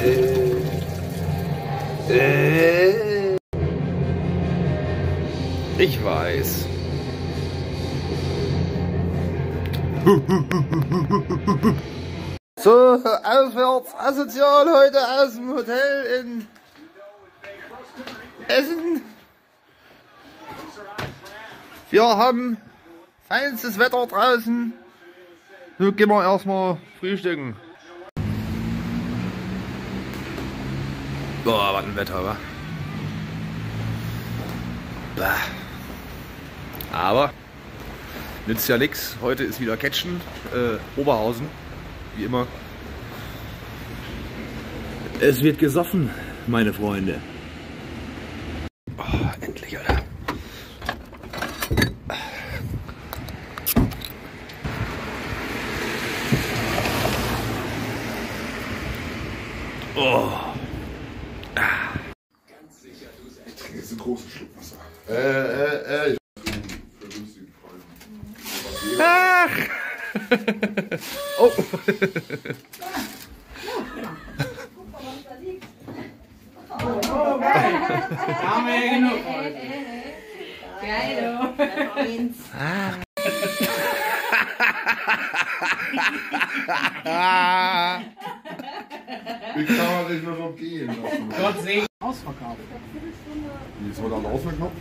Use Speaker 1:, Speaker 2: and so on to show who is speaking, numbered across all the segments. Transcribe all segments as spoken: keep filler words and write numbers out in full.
Speaker 1: Äh, ich weiß. So, auswärts, asozial heute aus dem Hotel in Essen. Wir haben feinstes Wetter draußen. So gehen wir erstmal frühstücken. Boah, was ein Wetter, wa? Bah. Aber nützt ja nix. Heute ist wieder Catchen, äh, Oberhausen, wie immer.
Speaker 2: Es wird gesoffen, meine Freunde.
Speaker 1: Oh, endlich, Alter. Oh.
Speaker 3: Ich trinke jetzt einen großen Schluck Wasser. Äh, äh, äh.
Speaker 1: Ach! Oh!
Speaker 4: Oh, geil! Haben wir ja genug heute. Geil,
Speaker 3: Ich kann man nicht mehr vom Gehen lassen.
Speaker 4: Gott segen. Ausverkauft.
Speaker 3: Wie ist heute alle ausverkauft?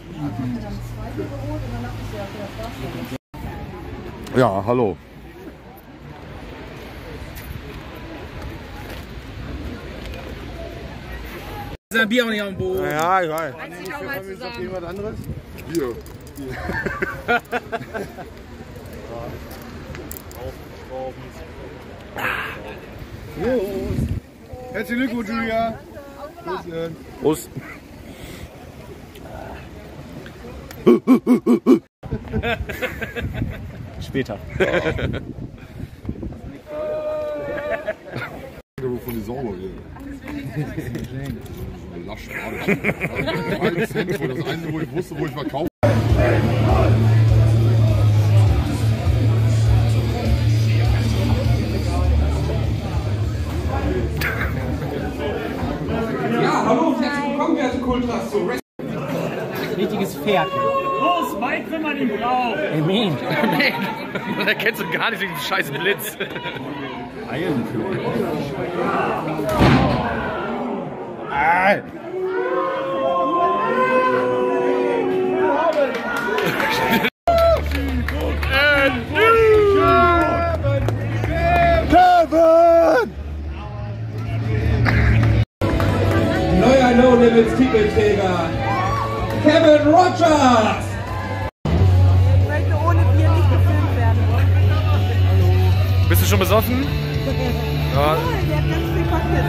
Speaker 3: Ja, hallo.
Speaker 4: Ist ein Bier auch nicht auf dem Boden.
Speaker 3: Ja, ich weiß.
Speaker 4: Ich auch mal zusammen.
Speaker 3: Jemand anderes? Bier. Prost. Herzlichen Glückwunsch, Julia.
Speaker 1: Prost.
Speaker 2: Später.
Speaker 3: Wovon die sauber wird. Lasch gerade. drei Cent für das eine, wo ich wusste, wo ich verkaufe.
Speaker 4: Ja, hallo und herzlich willkommen, werte Kultras zu Rest. Richtiges Pferd. Los, Mike, wenn man ihn braucht. Amen.
Speaker 1: Man erkennt so gar nicht wegen dem scheiß Blitz.
Speaker 4: Neuer No Limits Titelträger, Kevin Rogers.
Speaker 5: Ich möchte ohne Bier nicht gefilmt werden.
Speaker 1: Bist du schon besoffen? Ja.
Speaker 5: Oh, der hat ganz viel Cocktails.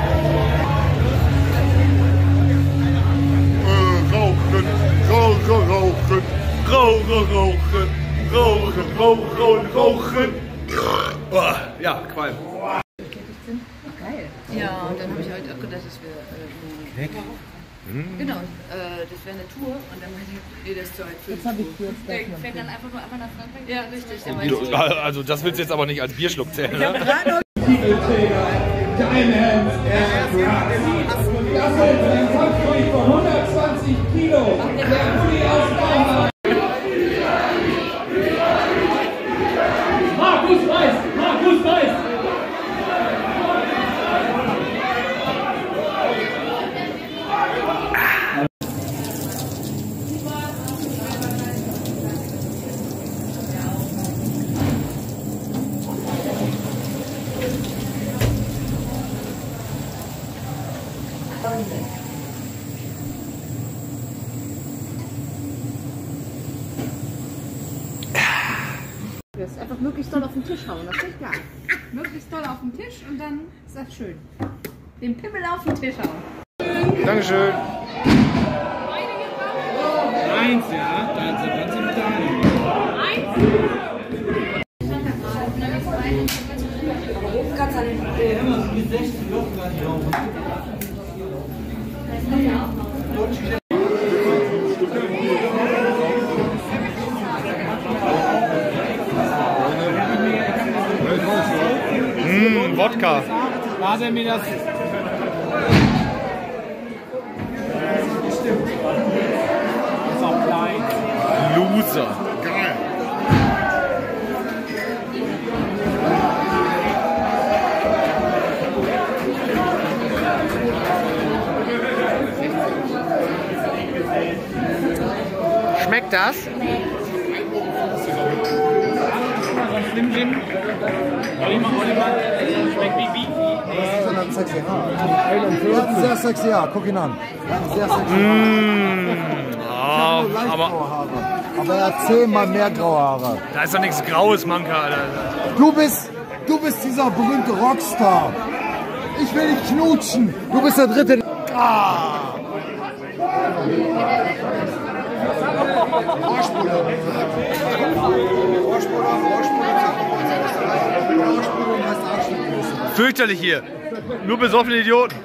Speaker 3: Rauchen, rauchen, rauchen, rauchen, rauchen, rauchen, rauchen, rauchen.
Speaker 1: Boah, ja, Qualm.
Speaker 6: Geil. Ja, und dann habe ich halt auch gedacht, das wäre äh, weg. Hm. Genau, äh, das wäre eine Tour und dann meinte ich, nee, das ist zu weit für Jetzt habe ich kurz der fährt dann einfach nur einmal nach Frankreich. Ja, richtig.
Speaker 1: Also das willst du jetzt aber nicht als Bierschluck zählen, ne?
Speaker 4: Titelträger, Diamond Aircraft. Das sind ein Kampfgewicht von hundertzwanzig Kilo. Der Pulli aus Baumarkt. Markus Weiß, Markus Weiß.
Speaker 6: Das einfach möglichst doll auf den Tisch hauen, das ist klar. Möglichst doll auf den Tisch und dann ist das schön. Den Pimmel auf den Tisch hauen.
Speaker 1: Dankeschön.
Speaker 4: Eins, ja, dann sind wir mit der
Speaker 1: Mmh, Wodka.
Speaker 4: War mir das
Speaker 1: Loser.
Speaker 3: Geil.
Speaker 1: Schmeckt das?
Speaker 7: Slim Jim. Oliver, Oliver. Schmeckt wie wie?
Speaker 8: Das hat ein sexy Haar. Er hat ein sehr sexy Haar, guck ihn an. Er hat ein sehr sexy Haar.
Speaker 1: Mmh. Oh,
Speaker 8: Leicht
Speaker 1: aber
Speaker 8: graue Haare. Aber er hat zehnmal mehr graue Haare.
Speaker 1: da ist doch nichts Graues, Manka, Alter.
Speaker 8: Du bist, du bist dieser berühmte Rockstar. Ich will dich knutschen. Du bist der Dritte. Ah.
Speaker 1: Fürchterlich hier. Nur besoffene Idioten.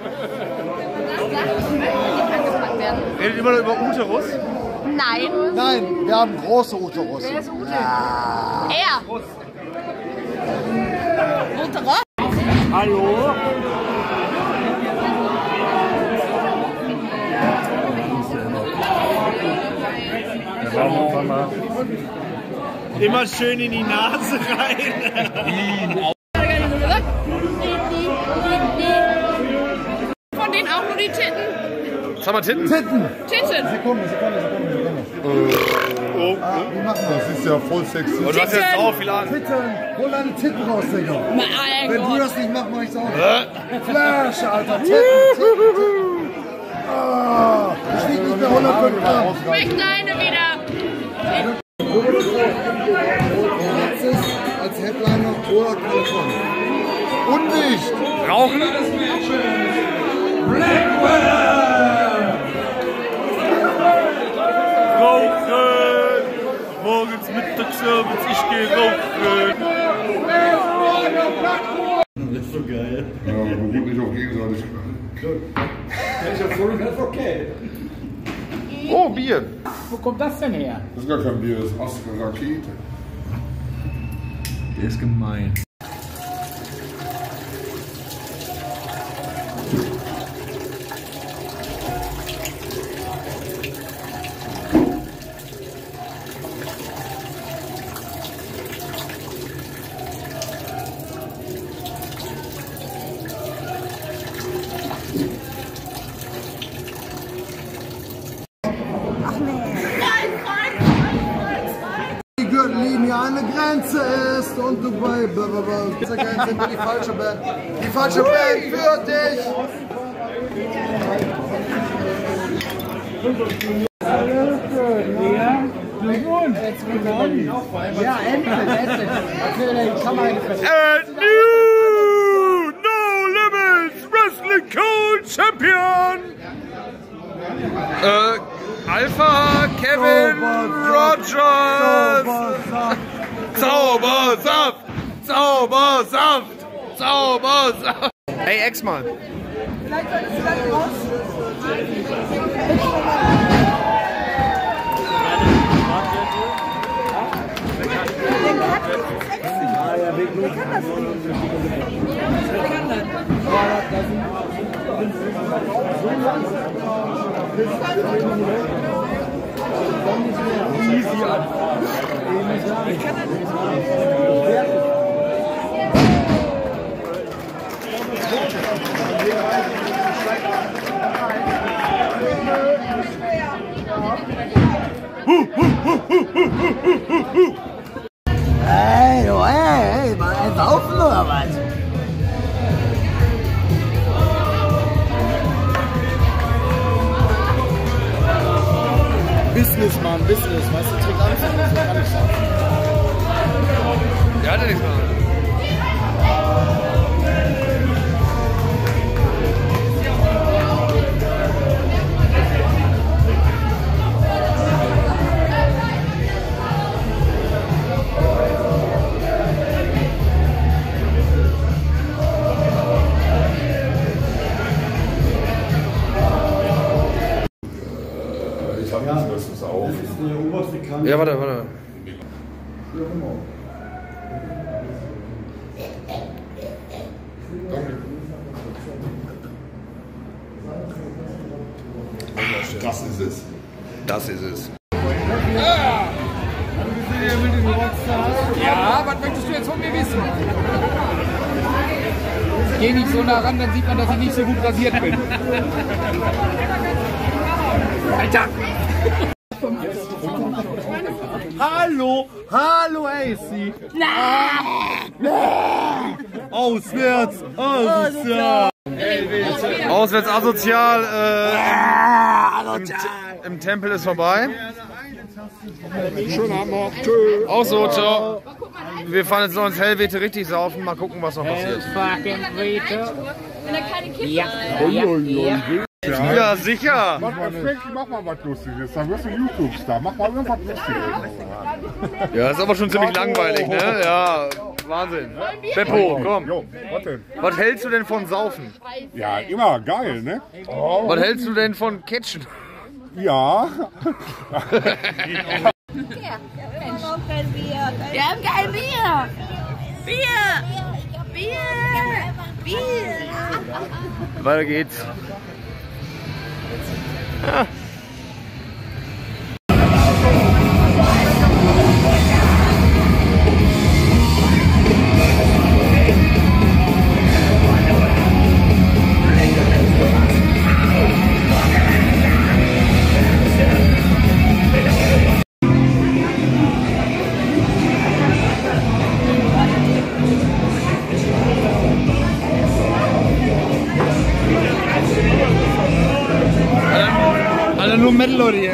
Speaker 1: Redet immer noch über Uterus?
Speaker 6: Nein.
Speaker 8: Nein, wir haben große Uterus.
Speaker 6: Wer ist Ute? Er. Uterus?
Speaker 7: Hallo? Immer schön in die Nase rein.
Speaker 6: Von denen auch nur die Titten.
Speaker 1: Sag mal Titten.
Speaker 8: Titten.
Speaker 6: Titten.
Speaker 8: Sekunde, Sekunde, Sekunde, Sekunde.
Speaker 3: Ah, wie machen wir das? Das ist ja voll sexy.
Speaker 1: Und du hast jetzt auch viel an.
Speaker 8: Titten. Hol deine Titten raus, Digga.
Speaker 6: Mein
Speaker 8: Wenn du
Speaker 6: Gott.
Speaker 8: das nicht machst, mach ich's auch nicht. Flash, Alter. Titten, Titten, Titten. Ah, ich wieg nicht mehr hundertfünf Gramm.
Speaker 6: Schmeckt deine wieder.
Speaker 8: Letztes als Headliner oder Kalifornien.
Speaker 3: Undicht!
Speaker 1: Rauchen?
Speaker 7: Rauchen! Morgens, mittags, abends, ich geh rauchen! Das ist so geil.
Speaker 3: Ja, beruht nicht auf Gegenseitigkeit.
Speaker 1: Oh, Bier.
Speaker 7: Wo kommt das denn her?
Speaker 3: Das ist gar kein Bier, das ist eine Rakete.
Speaker 2: Der ist gemein.
Speaker 8: Die Gürtellinie eine Grenze ist und du bei blablabla. Diese Grenze sind wir die falsche Band. Die falsche Band für dich.
Speaker 7: Ja, endlich, endlich. Natürlich, kann man eine
Speaker 1: And new No Limits Wrestling Co. Champion! Äh, Alpha Kevin Rogers! Zaubersaft! Zaubersaft! Zaubersaft! Hey, Ex-Mann!
Speaker 5: Vielleicht solltest du dann raus. Der kann das nicht. Der kann das.
Speaker 8: Easy an.
Speaker 5: Ich kann das nicht.
Speaker 8: Hey, du, hey, hey, mal ein Saufen oder was? Business, Mann, Business, weißt du, trinkt alles, das kann ich sagen.
Speaker 1: Der hatte nichts mehr.
Speaker 3: Ich hab das meistens auch.
Speaker 1: Ja, warte, warte.
Speaker 3: Danke.
Speaker 1: vorstellen.
Speaker 3: Das ist es.
Speaker 1: Das ist es.
Speaker 4: Ja, was möchtest du jetzt von mir wissen? Geh nicht so nah ran, dann sieht man, dass ich nicht so gut rasiert bin. Alter!
Speaker 8: Hallo, hallo A C. Auswärts, asozial.
Speaker 1: Auswärts asozial. Äh, im, Im Tempel ist vorbei.
Speaker 3: Schönen Abend noch. Tschö.
Speaker 1: Auch so, ciao. Wir fahren jetzt noch ins Hellwete richtig saufen. Mal gucken, was noch passiert.
Speaker 6: Wenn er keine Kinder
Speaker 7: Ja,
Speaker 3: Ja.
Speaker 7: ja.
Speaker 1: Ja, sicher.
Speaker 3: Mach mal, Frankie, mach mal was Lustiges. Dann wirst du YouTube-Star. Mach mal irgendwas Lustiges.
Speaker 1: Ja, ist aber schon ziemlich langweilig, ne? Ja, Wahnsinn. Beppo, komm.
Speaker 3: Jo, was denn?
Speaker 1: Was hältst du denn von Saufen?
Speaker 3: Ja, immer geil, ne?
Speaker 1: Was hältst du denn von Catchen?
Speaker 3: Ja.
Speaker 6: Wir haben kein Bier! Bier! Bier! Bier!
Speaker 1: Weiter geht's. Ja. Alle nur Metal, Leute hier.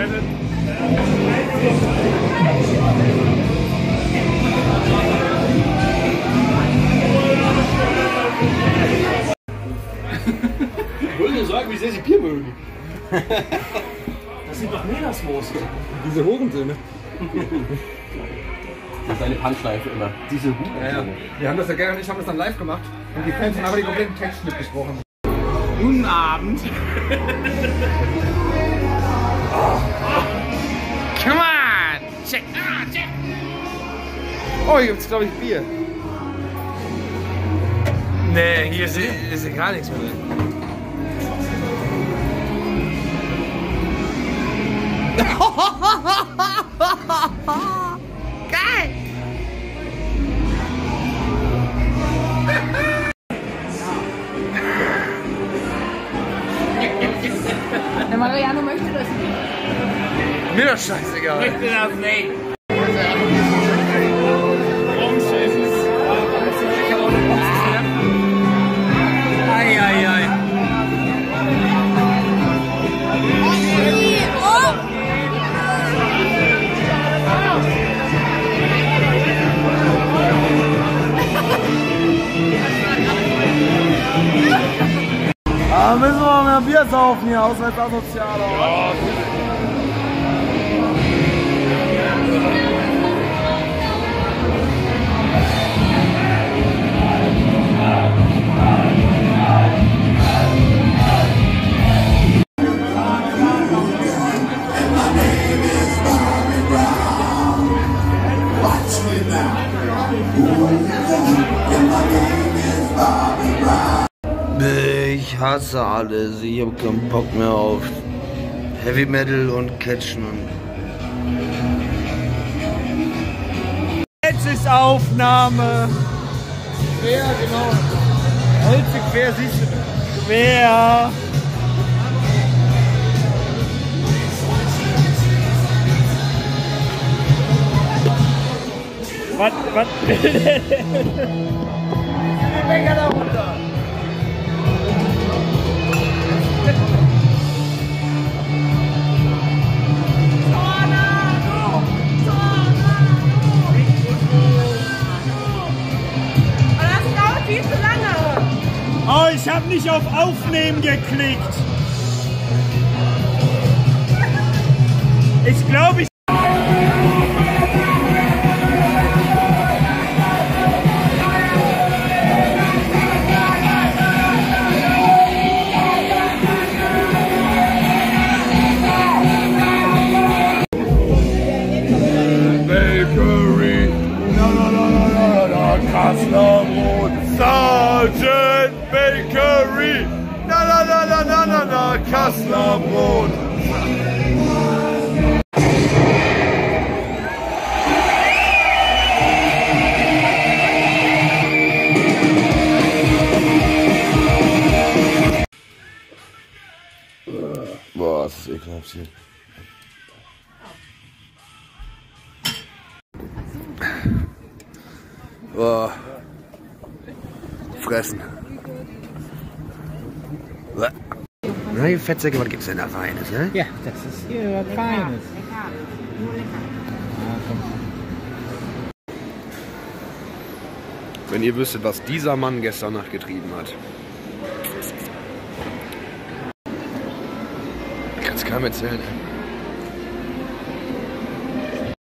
Speaker 2: Ich wollte nur sagen, wie sehr sie Bier mögen. Das sind doch Meeresmoos.
Speaker 8: Diese Hurensöhne.
Speaker 2: Das ist eine Punchschleife immer. Diese Hurensöhne.
Speaker 4: Ja, ja. Wir haben das ja gerne und ich haben das dann live gemacht und die Fans haben aber den kompletten Text mitgesprochen.
Speaker 2: Guten Abend.
Speaker 1: Come on! Check! Ah, check! Oh, hier gibt's, glaube ich, Bier. Nee, hier ist, ist ja gar nichts mehr drin. Geil!
Speaker 6: Der Mariano möchte das nicht.
Speaker 1: Mir doch scheißegal.
Speaker 2: Ich will das nicht.
Speaker 1: Ei, ei, ei.
Speaker 8: Ah, müssen wir mal mehr Bier saufen hier, auswärts asozial. Ja.
Speaker 1: Ich hasse alles. Ich hab keinen Bock mehr auf Heavy Metal und Catchen.
Speaker 8: Jetzt ist Aufnahme. Quer, genau. Holze quer, siehst du. Quer. Was, was will der denn? Die Finger da runter. Oh, ich habe nicht auf Aufnehmen geklickt. Ich glaube, ich...
Speaker 3: Bakery. No, no, no, no, no, no, Kassler Sergeant Bakery. Na, na, na, na, na, na, na.
Speaker 1: Kasseler, Kasseler Brot. Boah, das ist ekelhaft hier. Boah. Fressen. Na, die Fettsäcke, was gibt's denn da Feines, ne?
Speaker 7: Ja, das ist hier was Feines.
Speaker 1: Wenn ihr wüsstet, was dieser Mann gestern Nacht getrieben hat. Kannst keinem erzählen, ey.